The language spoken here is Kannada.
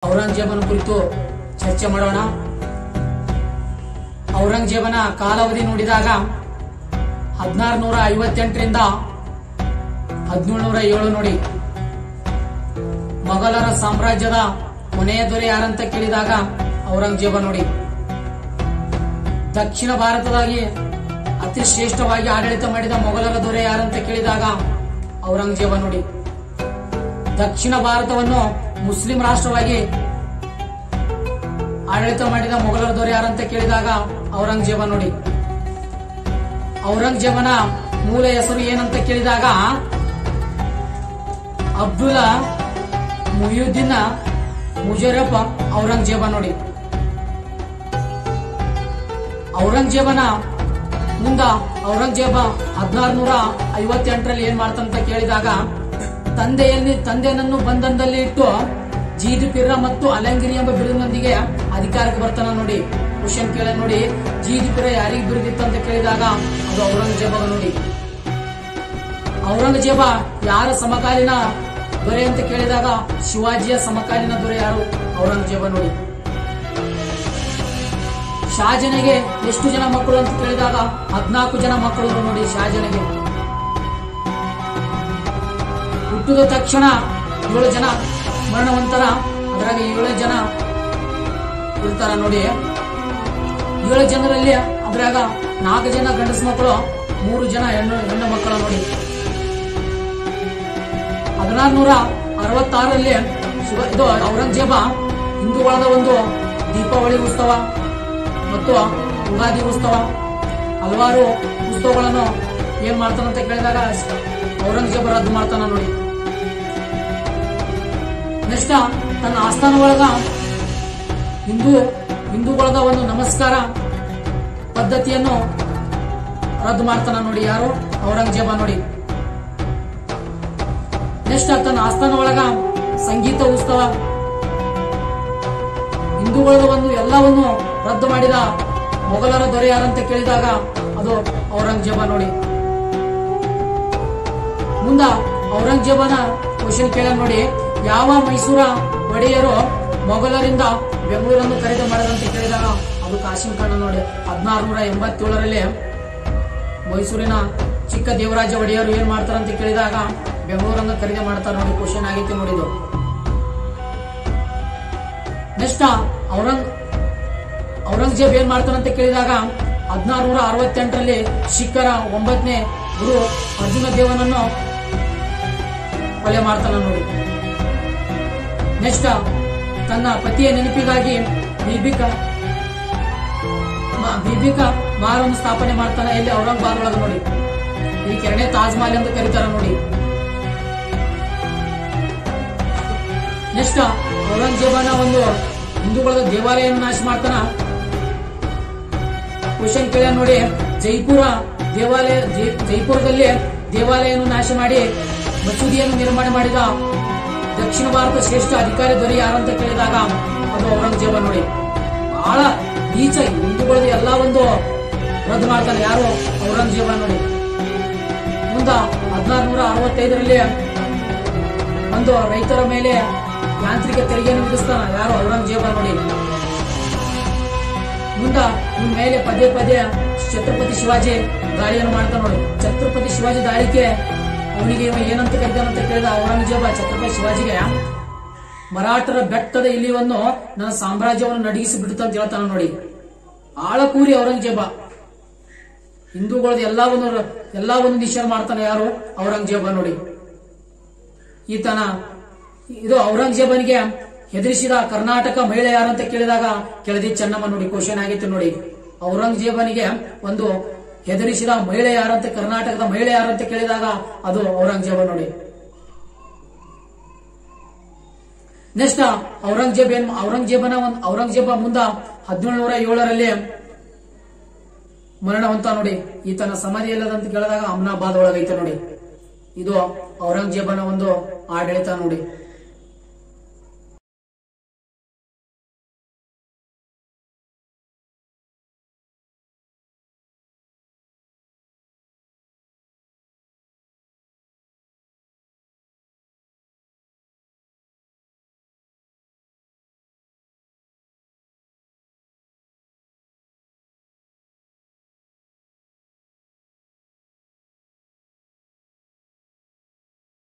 ಔರಂಗಜೇಬನ ಕುರಿತು ಚರ್ಚೆ ಮಾಡೋಣ. ಔರಂಗಜೇಬನ ಕಾಲಾವಧಿ ನೋಡಿದಾಗ 1658ರಿಂದ 1707 ನೋಡಿ. ಮೊಘಲರ ಸಾಮ್ರಾಜ್ಯದ ಕೊನೆಯ ದೊರೆ ಯಾರಂತ ಕೇಳಿದಾಗ ಔರಂಗಜೇಬ ನೋಡಿ. ದಕ್ಷಿಣ ಭಾರತದಾಗಿ ಅತಿ ಶ್ರೇಷ್ಠವಾಗಿ ಆಡಳಿತ ಮಾಡಿದ ಮೊಘಲರ ದೊರೆ ಯಾರಂತ ಕೇಳಿದಾಗ ಔರಂಗಜೇಬ ನೋಡಿ. ದಕ್ಷಿಣ ಭಾರತವನ್ನು ಮುಸ್ಲಿಂ ರಾಷ್ಟ್ರವಾಗಿ ಆಡಳಿತ ಮಾಡಿದ ಮೊಘಲರ ದೊರೆ ಯಾರಂತ ಕೇಳಿದಾಗ ಔರಂಗಜೇಬ ನೋಡಿ. ಔರಂಗಜೇಬನ ಮೂಲ ಹೆಸರು ಏನಂತ ಕೇಳಿದಾಗ ಅಬ್ದುಲ್ಲಾ ಮುಹಿಯುದ್ದೀನ್ ಮುಜರ್ರಫ್ ಔರಂಗಜೇಬ ನೋಡಿ. ಔರಂಗಜೇಬನ ಮುಂದ ಔರಂಗಜೇಬ 1658ರಲ್ಲಿ ಏನ್ ಮಾಡ್ತಾನಂತ ಕೇಳಿದಾಗ ತಂದೆಯನ್ನು ಬಂಧನದಲ್ಲಿ ಇಟ್ಟು ಜೀದ್ ಪಿರ್ರ ಮತ್ತು ಅಲಂಗಿರಿ ಎಂಬ ಬಿರುದಿನೊಂದಿಗೆ ಅಧಿಕಾರಕ್ಕೆ ಬರ್ತಾನ ನೋಡಿ. ಕ್ವಶನ್ ಕೇಳ ನೋಡಿ, ಜೀದ್ ಪಿರ್ರ ಯಾರಿಗೆ ಬಿರುದಿತ್ತು ಅಂತ ಕೇಳಿದಾಗ ಅದು ಔರಂಗಜೇಬ ನೋಡಿ. ಔರಂಗಜೇಬ ಯಾರ ಸಮಕಾಲೀನ ದೊರೆ ಅಂತ ಕೇಳಿದಾಗ ಶಿವಾಜಿಯ ಸಮಕಾಲೀನ ದೊರೆ ಯಾರು? ಔರಂಗಜೇಬ ನೋಡಿ. ಶಹಜಾನಗೆ ಎಷ್ಟು ಜನ ಮಕ್ಕಳು ಅಂತ ಕೇಳಿದಾಗ 14 ಜನ ಮಕ್ಕಳು ನೋಡಿ ಶಹಜಾನಗೆ. ಹುಟ್ಟಿದ ತಕ್ಷಣ 7 ಜನ ಮರಣವಂತರ, ಅದರಾಗ 7 ಜನ ಇರ್ತಾರ ನೋಡಿ. 7 ಜನರಲ್ಲಿ ಅದ್ರಾಗ 4 ಜನ ಗಂಡಸ ಮಕ್ಕಳು, 3 ಜನ ಹೆಣ್ಣು ಮಕ್ಕಳು ನೋಡಿ. 1666ರಲ್ಲಿ ಇದು ಔರಂಗಜೇಬ ಹಿಂದೂಗಳದ ಒಂದು ದೀಪಾವಳಿ ಉತ್ಸವ ಮತ್ತು ಯುಗಾದಿ ಉತ್ಸವ ಹಲವಾರು ಉತ್ಸವಗಳನ್ನು ಏನ್ ಮಾಡ್ತಾನಂತ ಕೇಳಿದಾಗ ಔರಂಗಜೇಬ ರದ್ದು ಮಾಡ್ತಾನ ನೋಡಿ. ನೆಕ್ಸ್ಟ್ ತನ್ನ ಆಸ್ಥಾನ ಒಳಗ ಹಿಂದೂಗಳದ ಒಂದು ನಮಸ್ಕಾರ ಪದ್ಧತಿಯನ್ನು ರದ್ದು ಮಾಡ್ತಾನ ನೋಡಿ. ಯಾರು? ಔರಂಗಜೇಬ ನೋಡಿ. ನೆಕ್ಸ್ಟ್ ತನ್ನ ಆಸ್ಥಾನ ಒಳಗ ಸಂಗೀತ ಉತ್ಸವ ಹಿಂದೂಗಳದ ಒಂದು ಎಲ್ಲವನ್ನು ರದ್ದು ಮಾಡಿದ ಮೊಘಲರ ದೊರೆ ಯಾರಂತ ಕೇಳಿದಾಗ ಅದು ಔರಂಗಜೇಬ ನೋಡಿ. ಮುಂದ ಔರಂಗಜೇಬನ ಕ್ವಶನ್ ಕೇಳ ನೋಡಿ, ಯಾವ ಮೈಸೂರ ಒಡೆಯರು ಮೊಘಲರಿಂದ ಬೆಂಗಳೂರನ್ನು ಖರೀದಿ ಮಾಡಿದಂತ ಕೇಳಿದಾಗ ಅದು ಕಾಸಿಂ ಖಾನ್ ನೋಡಿ. 1687ರಲ್ಲಿ ಮೈಸೂರಿನ ಚಿಕ್ಕ ದೇವರಾಜ ಒಡೆಯರು ಏನ್ ಮಾಡ್ತಾರಂತ ಕೇಳಿದಾಗ ಬೆಂಗಳೂರನ್ನು ಖರೀದಿ ಮಾಡ್ತಾರೆ ನೋಡಿ. ಕ್ವಶನ್ ಆಗೈತಿ ನೋಡಿದು. ನೆಕ್ಸ್ಟ್ ಔರಂಗಜೇಬ್ ಏನ್ ಮಾಡ್ತಾನಂತ ಕೇಳಿದಾಗ 1668ರಲ್ಲಿ ಸಿಖ್ಖರ 9ನೇ ಗುರು ಅರ್ಜುನ ದೇವನನ್ನು ಕೊಲೆ ಮಾಡ್ತಾನ ನೋಡಿ. ನೆಕ್ಸ್ಟ್ ತನ್ನ ಪತಿಯ ನೆನಪಿಗಾಗಿ ಬೀಬಿಕಾ ಮಹಲನ್ನು ಸ್ಥಾಪನೆ ಮಾಡ್ತಾನೆ ಇಲ್ಲಿ ಔರಂಗಾಬಾದ್ ಒಳಗ ನೋಡಿ. ಈ ಕೆರನೆ ತಾಜ್ ಮಹಲ್ ಅಂತ ಕರೀತಾರ ನೋಡಿ. ನೆಕ್ಸ್ಟ್ ಔರಂಗಜೇಬನ ಒಂದು ಹಿಂದೂಗಳ ದೇವಾಲಯವನ್ನು ನಾಶ ಮಾಡ್ತಾನ. ಕ್ವಶನ್ ಕೇಳ ನೋಡಿ, ಜೈಪುರದಲ್ಲಿ ದೇವಾಲಯವನ್ನು ನಾಶ ಮಾಡಿ ಮಸೂದಿಯನ್ನು ನಿರ್ಮಾಣ ಮಾಡಿದ ದಕ್ಷಿಣ ಭಾರತ ಶ್ರೇಷ್ಠ ಅಧಿಕಾರಿ ದೊರೆ ಯಾರಂತ ಕೇಳಿದಾಗ ಅದು ಔರಂಗಜೇಬ ನೋಡಿ. ಬಹಳ ನೀಚ ಹಿಂದೂಗಳದ ಎಲ್ಲಾ ಒಂದು ರದ್ದು ಮಾಡ್ತಾನೆ. ಯಾರು? ಔರಂಗಜೇಬ ನೋಡಿ. ಮುಂದ 1665ರಲ್ಲಿ ಒಂದು ರೈತರ ಮೇಲೆ ಯಾಂತ್ರಿಕ ತೆರಿಗೆಯನ್ನು ವಿಧಿಸ್ತಾನ. ಯಾರು? ಔರಂಗಜೇಬ ನೋಡಿ. ಮುಂದ ಇನ್ ಮೇಲೆ ಪದೇ ಛತ್ರಪತಿ ಶಿವಾಜಿ ದಾಳಿಯನ್ನು ಮಾಡ್ತಾನ ನೋಡಿ. ಛತ್ರಪತಿ ಶಿವಾಜಿ ದಾಳಿಗೆ ಅವನಿಗೆ ಏನಂತ ಕರೀತಾನಂತ ಕೇಳಿದ ಔರಂಗಜೇಬ ಛತ್ರಪತಿ ಶಿವಾಜಿಗೆ ಮರಾಠರ ಬೆಟ್ಟದ ಇಲಿಯನ್ನು ನನ್ನ ಸಾಮ್ರಾಜ್ಯವನ್ನು ನಡಗಿಸಿ ಬಿಡುತ್ತ ಅಂತ ಹೇಳ್ತಾನ ನೋಡಿ. ಆಳಕೂರಿ ಔರಂಗಜೇಬ ಹಿಂದೂಗಳದ ಎಲ್ಲವನ್ನು ನಿಷೇಧ ಮಾಡ್ತಾನೆ. ಯಾರು? ಔರಂಗಜೇಬ ನೋಡಿ. ಇದು ಔರಂಗಜೇಬನಿಗೆ ಹೆದರಿಸಿದ ಕರ್ನಾಟಕ ಮಹಿಳೆ ಯಾರಂತ ಕೇಳಿದಾಗ ಕೆಳದಿ ಚೆನ್ನಮ್ಮ ನೋಡಿ. ಕ್ವಶನ್ ಆಗಿತ್ತು ನೋಡಿ. ಔರಂಗಜೇಬನಿಗೆ ಒಂದು ಹೆದರಿಸಿದ ಮಹಿಳೆ ಯಾರಂತ, ಕರ್ನಾಟಕದ ಮಹಿಳೆ ಯಾರಂತ ಕೇಳಿದಾಗ ಅದು ಔರಂಗಜೇಬ ನೋಡಿ. ನೆಕ್ಸ್ಟ್ ಔರಂಗಜೇಬ ಮುಂದ 1707ರಲ್ಲಿ ಮರಣವಂತ ನೋಡಿ. ಈತನ ಸಮಾಧಿ ಎಲ್ಲದಂತ ಕೇಳಿದಾಗ ಅಮ್ನಾಬಾದ್ ಒಳಗೈತೆ ನೋಡಿ. ಇದು ಔರಂಗಜೇಬನ ಒಂದು ಆಡಳಿತ ನೋಡಿ.